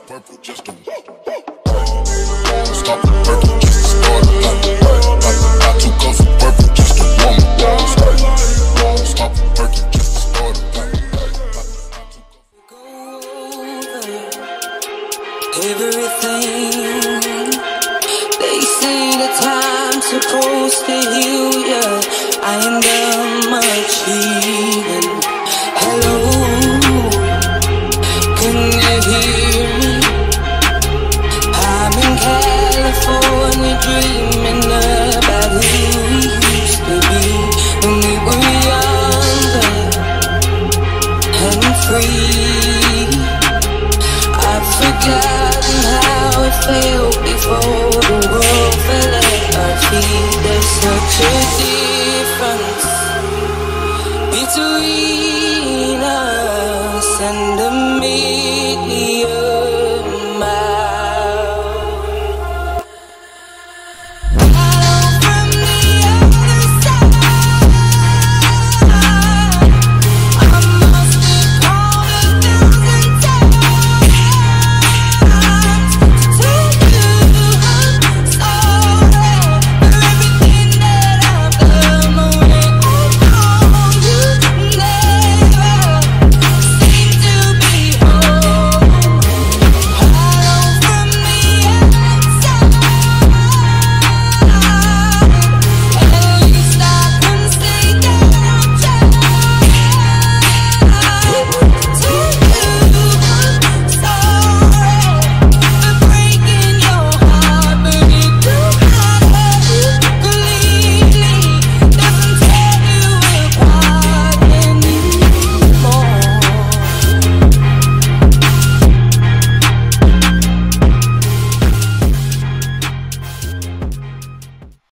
purple just to stop the purple just to start a light. I took off the purple just to warm my walls. Stop the purple just to start a light. Everything they say the time's supposed to heal ya. I am done much healing.